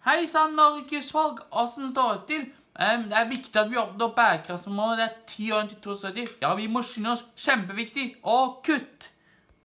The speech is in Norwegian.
Hei sann, Norgesfolk, hvordan står det til? Det viktig at vi oppnår bærekraftsmålet, det 10 år til 2070. Ja, vi må skynde oss, kjempeviktig, og kutt!